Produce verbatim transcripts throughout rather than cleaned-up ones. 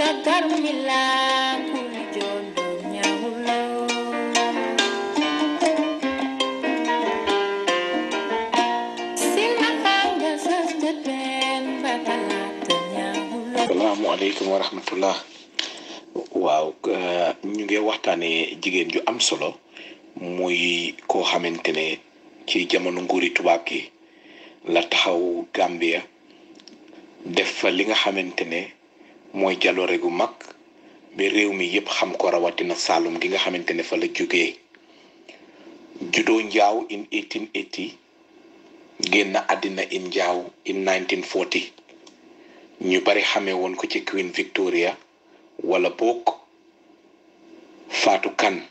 Assalamualaikum warahmatullah. Waaw ñu ngi waxtaane jigéen ju am solo muy koo xamante ne ci jamono nguuri tubaab gi la taxaw Gambia def fa li nga xamante ne mooy jaloore gu mag ba réew mi yépp xam ko rawatina Saloum gi nga xamante ne fa la jógee juddoo Njaaw in eighteen eighty génn àddina in Njaaw in nineteen forty ñu bari xamee woon ko ci Queen Victoria wala bokk Fatou Khan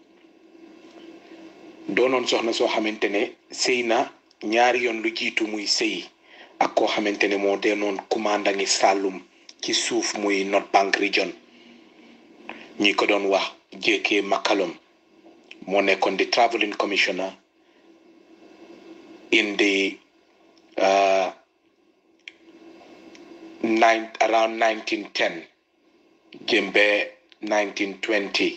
doonoon soxna soo xamante ne sëy na ñaari yoon lu jiitu muy sëy ak koo xamante ne moo deenoon commandant Saloum ci suuf muy North Bank Region ñi ko doon wax J K McCallum moo nekkoon di travelling commissioner in the uh, nine around nineteen ten jëmbe nineteen twenty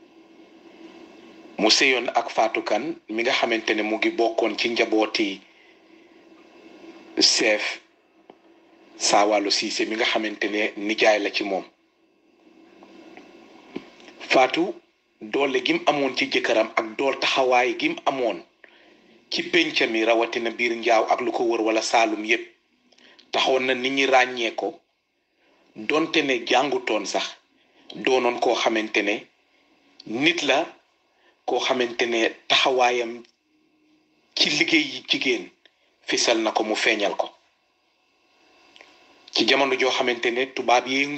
mu sëyoon ak Fatou Khan mi nga xamante ne mu ngi bokkoon ci njabooti chef Saawalu Siise mi nga xamante ne nijaay la ci moom Fatou doole gim amoon ci jëkkëram ak dool taxawaay gim amoon ci penca mi rawatina biir Njaaw ak lu ko wër wala Saloum yépp taxoon na nit ñi ràññee ko donte ne jàngutoon sax doonoon koo xamante ne nit la koo xamante ne taxawaayam ci liggéey yi jigéen fisal na ko mu feeñal ko ci jamono joo xamante ne tubaab yi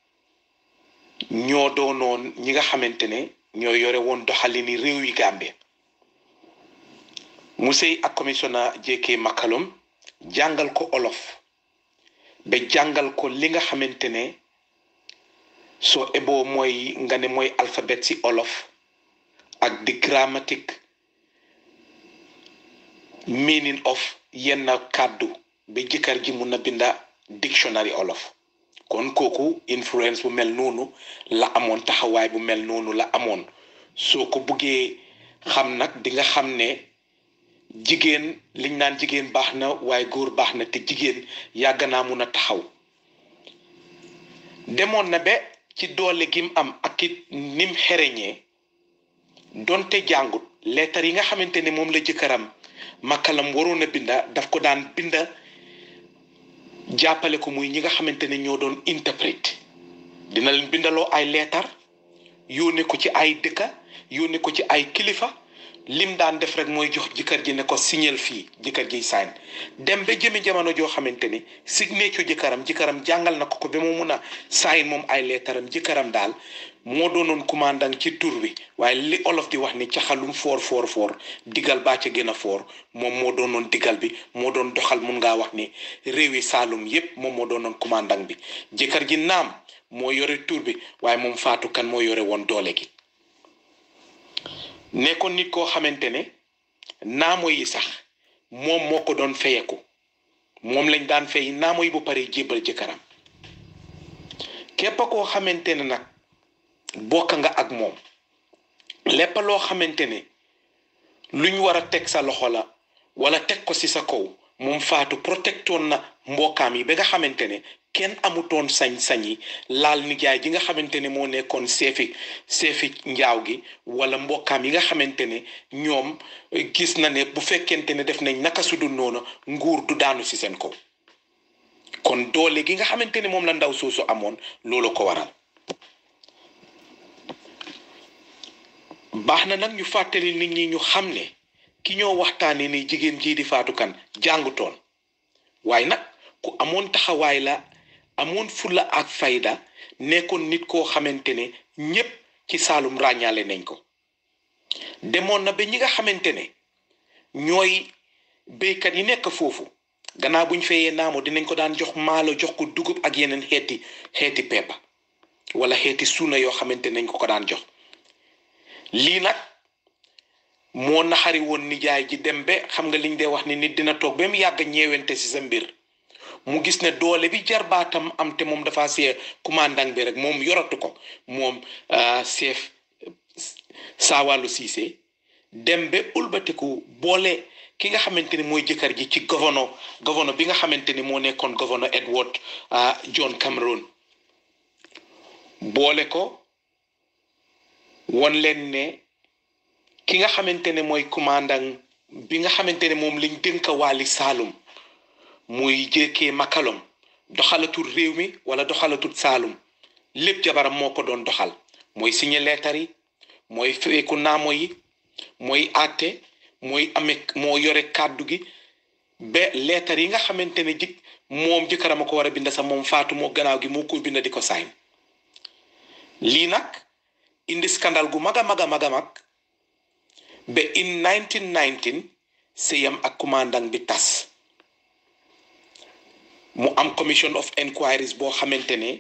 ñoo doonoon ñi nga xamante ne ñoo yore woon doxalini réew yi Gambie mu sëy ak commissioner J K McCallum jàngal ko olof ba jàngal ko li nga xamante ne soo eboo mooy nga ne mooy alphabet si olof ak di grammatic meaning of yenn kàddu ba jëkkër ji mun na binda dictionary olof kon kooku influence bu mel noonu la amoon taxawaay bu mel noonu la amoon soo ko buggee xam nag di nga xam ne jigéen liñ naan jigéen baax na waaye góor baax na te jigéen yàgg naa mun a taxaw demoon na ba ci doole gim am ak it nim xereñee donte jàngut leetar yi nga xamante ne moom la jëkkëram McCallum waroon a binda daf ko daan binda jàppale ko muy ñi nga xamante ne ñoo doon interprète dina leen bindaloo ay leetar yónnee ko ci ay dëkka yónnee ko ci ay kilifa lim daan def rek mooy jox jëkkër ji ne ko signal fii jëkkër ji sign dem ba jëmi jamono joo xamante ni signature jëkkëram jëkkëram jàngal na ko ko ba mu mun a sign moom ay leetaram jëkkëram daal moo doonoon commandant ci tur bi waaye li olof di wax ni caxalum foor foor foor digal baa ca gën a foor moom moo doonoon digal bi moo doon doxal mun ngaa wax ni réewi Saloum yépp moom moo doonoon commandant bi jëkkër ji naam moo yore tur bi waaye moom Fatou Khan moo yore woon doole gi nekkoon nit koo xamante ne naamo yi sax moom moo ko doon feyeku moom lañ daan fay naamo yi bu paree jébbal jëkkëram képp koo xamante ne nag bokk nga ak moom lépp loo xamante ne luñ war a teg sa loxo la wala teg ko ci sa kaw moom Fatou protectoon na mbokkaam yi ba nga xamante ne kenn amutoon sañ-sañ yi laal nijaay ji nga xamante ne moo nekkoon seefi seefi njaaw gi wala mbokkaam yi nga xamante ne ñoom gis na ne bu fekkente ne def nañ naka su dul noonu nguur du daanu ci seen kaw kon doole gi nga xamante ne moom la ndaw soosu amoon loolu ko waral baax na nag ñu fàttali nit ñi ñu xam ne ki ñoo waxtaane ni jigéen jii di Fatou Khan jàngutoon waaye nag ku amoon taxawaay la amoon fulla ak fayda nekkoon nit koo xamante ne ñépp ci Saloum ràññaale nañ ko demoon na ba ñi nga xamante ne ñooy béykat yi nekk foofu gannaaw buñ feyee naamo dinañ ko daan jox maalo jox ko dugub ak yeneen xeeti xeeti peppa wala xeeti suuna yoo xamante nañ ko ko daan jox lii nag moo naxari woon nijaay ji dem ba xam nga liñ dee wax ni nit dina toog ba mu yàgg ñeewente ci sa mbir mu gis ne doole bi jarbaatam am te moom dafa see commandant bi rek moom yoratu ko moom chef Saawalu Siise dem ba ulbatiku boole ki nga xamante ni mooy jëkkër ji ci gouverneur gouverneur bi nga xamante ni moo nekkoon gouverneur Edward John Cameron boole ko won leen ne ki nga xamante ne mooy commandant bi nga xamante ne moom lañ dénk waali Saloum muy J K McCallum doxalatul réew mi wala doxalatul Saloum lépp jabaram moo ko doon doxal mooy signé leetar yi mooy feeku naamo yi mooy àtte mooy amee moo yore kàddu gi ba leetar yi nga xamante ne ji moom jëkkëram a ko war a bind sax moom Fatou moo gannaaw gi moo ko bind di ko sign lii nag indi scandale gu mag a mag a mag a mag ba in nineteen nineteen sëyam ak commandant bi tas mu am commission of inquiries boo xamante ne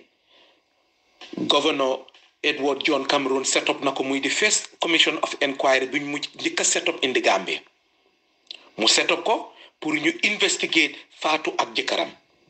governor Edward John Cameron set up na ko muy the first commission of inquiry buñ mu njëkk a set up in the Gambia mu set up ko pour ñu investigate Fatou ak jëkkëram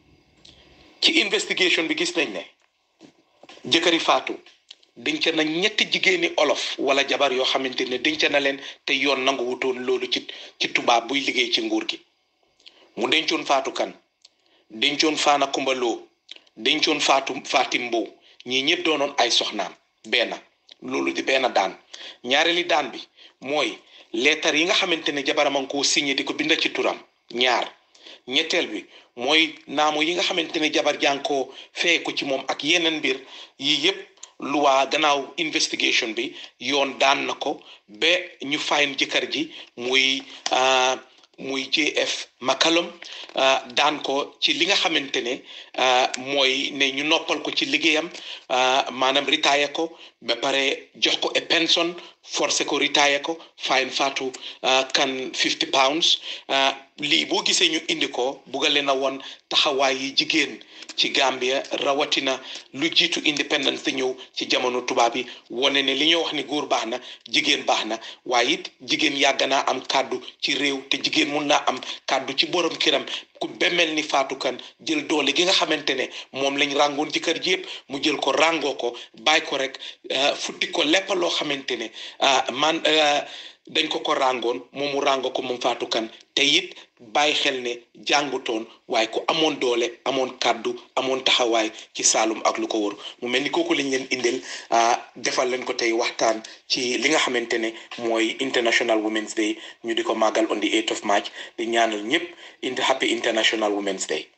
ci investigation bi gis nañ ne jëkkëri Fatou denc na ñetti jigéeni olof wala jabar yoo xamante ne denc na leen te yoon nangu wutoon loolu ci ci tubaab buy liggéey ci nguur gi mu dencoon Fatou Kan dencoon Fana Kumbaloo dencoon Fatou Fatim Mbow ñii ñëpp doonoon ay soxnaam benn loolu di benn daan ñaareeli daan bi mooy leetar yi nga xamante ne jabaram a ngi koo signé di ko binda ci turam ñaar ñetteel bi mooy naamu yi nga xamante ne jabar jàng koo fee ko ci moom ak yeneen mbir yii yëpp luwaa gannaaw investigation bi yoon daan na ko ba ñu fayin jëkkër ji muy muy J F McCallum daan ko ci li nga xamante ne mooy ne ñu noppal ko ci liggéeyam maanaam retire ko ba pare jox ko e pension forcé ko retire ko fine Fatou Kan fifty pounds lii boo gisee ñu indi ko bugale na woon taxawaay yi jigéen ci Gambia rawatina lu jiitu independence te ñëw ci jamono tubaab yi wane ne li ñoo wax ni góor baax na jigéen baax na waaye it jigéen yàgg naa am kàddu ci réew te jigéen mun naa am kàddu ci borom kiram ku bemel ni Fatou Kan jël doole gi nga xamante ne moom lañ ràngoon ci kër ji yëpp mu jël ko ràngoo ko bàyyi ko rek futti ko lépp loo xamante ne man dañ ko ko ràngoon moom mu ràngoo ko moom Fatou Kan te it bàyyi xel ne jàngutoon waaye ku amoon doole amoon kàddu amoon taxawaay ci Saloum ak lu ko wër mu mel ni kooku lañ leen indil defal leen ko tey waxtaan ci li nga xamante ne mooy International Women's Day ñu di ko màggal on the eighth of March di ñaanal ñëpp indi happy International Women's Day